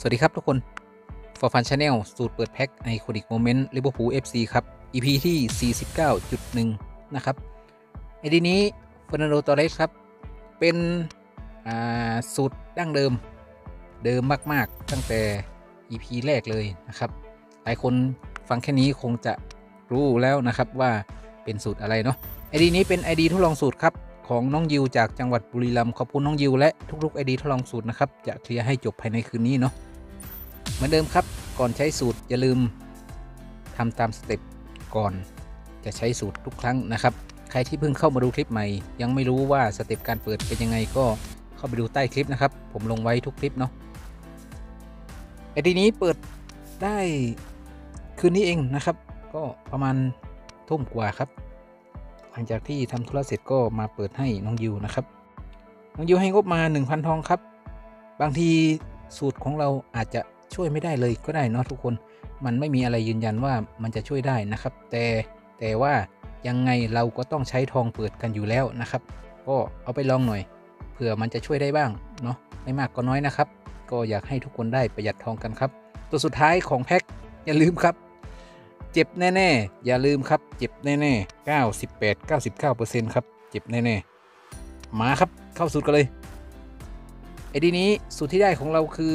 วัสดีครับทุกคน For Fun Channel สูตรเปิดแพ็คไอคอนิกโมเมนต์ลิเวอร์พูล FC ครับ EP ที่ 49.1 นะครับไอดีนี้เฟอร์นันโด ตอร์เรสครับเป็นสูตรดั้งเดิมมากๆตั้งแต่ EP แรกเลยนะครับหลายคนฟังแค่นี้คงจะรู้แล้วนะครับว่าเป็นสูตรอะไรเนาะไอดีนี้เป็น ID ทดลองสูตรครับของน้องยิวจากจังหวัดบุรีรัมย์ขอบคุณน้องยิวและทุกๆ ID ทดลองสูตรนะครับจะเคลียร์ให้จบภายในคืนนี้เนาะเหมือนเดิมครับก่อนใช้สูตรอย่าลืมทำตามสเต็ปก่อนจะใช้สูตรทุกครั้งนะครับใครที่เพิ่งเข้ามาดูคลิปใหม่ยังไม่รู้ว่าสเต็ปการเปิดเป็นยังไงก็เข้าไปดูใต้คลิปนะครับผมลงไว้ทุกคลิปเนาะไอดีนี้เปิดได้คืนนี้เองนะครับก็ประมาณทุ่มกว่าครับหลังจากที่ทำธุระเสร็จก็มาเปิดให้น้องยิวนะครับน้องยิวให้งบมา 1,000 ทองครับบางทีสูตรของเราอาจจะช่วยไม่ได้เลยก็ได้เนาะทุกคนมันไม่มีอะไรยืนยันว่ามันจะช่วยได้นะครับแต่ว่ายังไงเราก็ต้องใช้ทองเปิดกันอยู่แล้วนะครับก็เอาไปลองหน่อยเผื่อมันจะช่วยได้บ้างเนาะไม่มากก็น้อยนะครับก็อยากให้ทุกคนได้ประหยัดทองกันครับตัวสุดท้ายของแพ็คอย่าลืมครับเจ็บแน่ๆอย่าลืมครับเจ็บแน่ๆ 98-99% ครับเจ็บแน่ๆมาครับเข้าสูตรกันเลยไอ้ดีนี้สูตรที่ได้ของเราคือ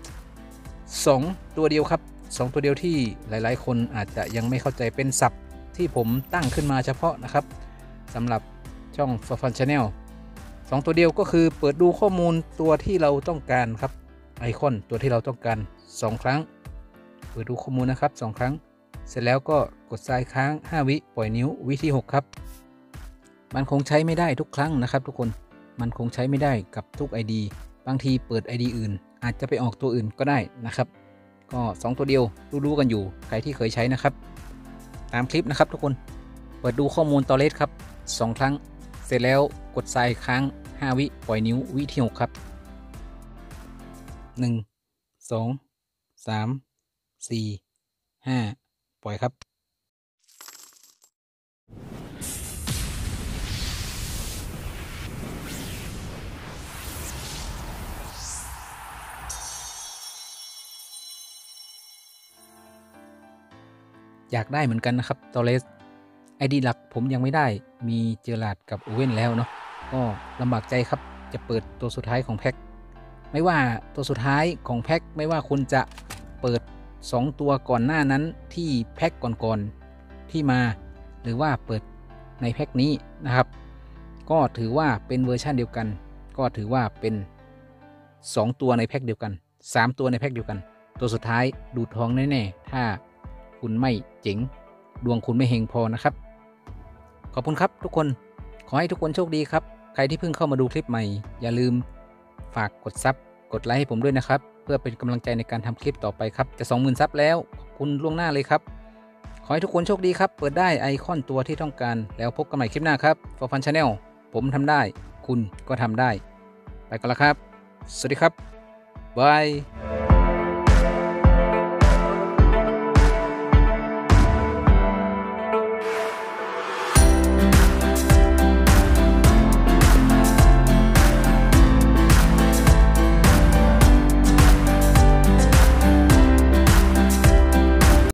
2ตัวเดียวครับ2ตัวเดียวที่หลายๆคนอาจจะยังไม่เข้าใจเป็นศัพท์ที่ผมตั้งขึ้นมาเฉพาะนะครับสำหรับช่อง For Fun Channel 2ตัวเดียวก็คือเปิดดูข้อมูลตัวที่เราต้องการครับไอคอนตัวที่เราต้องการ2ครั้งเปิดดูข้อมูลนะครับ2ครั้งเสร็จแล้วก็กดซ้ายค้าง5วิปล่อยนิ้ววิที่6ครับมันคงใช้ไม่ได้ทุกครั้งนะครับทุกคนมันคงใช้ไม่ได้กับทุก ID บางทีเปิด ID อื่นอาจจะไปออกตัวอื่นก็ได้นะครับก็2ตัวเดียวรู้กันอยู่ใครที่เคยใช้นะครับตามคลิปนะครับทุกคนเปิดดูข้อมูลตอเลสครับ2ครั้งเสร็จแล้วกดซ้ายค้าง5วิปล่อยนิ้ววิที่6ครับ1 2 3 4 5ปล่อยครับอยากได้เหมือนกันนะครับตอเลสไอดีหลักผมยังไม่ได้มีเจอราร์ดกับโอเว่นแล้วเนาะก็ลำบากใจครับจะเปิดตัวสุดท้ายของแพ็คไม่ว่าตัวสุดท้ายของแพ็คไม่ว่าคุณจะเปิด2ตัวก่อนหน้านั้นที่แพ็คก่อนที่มาหรือว่าเปิดในแพ็คนี้นะครับก็ถือว่าเป็นเวอร์ชันเดียวกันก็ถือว่าเป็น2ตัวในแพ็คเดียวกัน3ตัวในแพ็คเดียวกันตัวสุดท้ายดูทองแน่ๆถ้าคุณไม่เจ๋งดวงคุณไม่เฮงพอนะครับขอบคุณครับทุกคนขอให้ทุกคนโชคดีครับใครที่เพิ่งเข้ามาดูคลิปใหม่อย่าลืมฝากกดซับกดไลค์ให้ผมด้วยนะครับเพื่อเป็นกำลังใจในการทำคลิปต่อไปครับจะ 20,000 ซับแล้วขอบคุณล่วงหน้าเลยครับขอให้ทุกคนโชคดีครับเปิดได้ไอคอนตัวที่ต้องการแล้วพบกันใหม่คลิปหน้าครับ For Fun Channel ผมทำได้คุณก็ทำได้ไปกันละครับสวัสดีครับบาย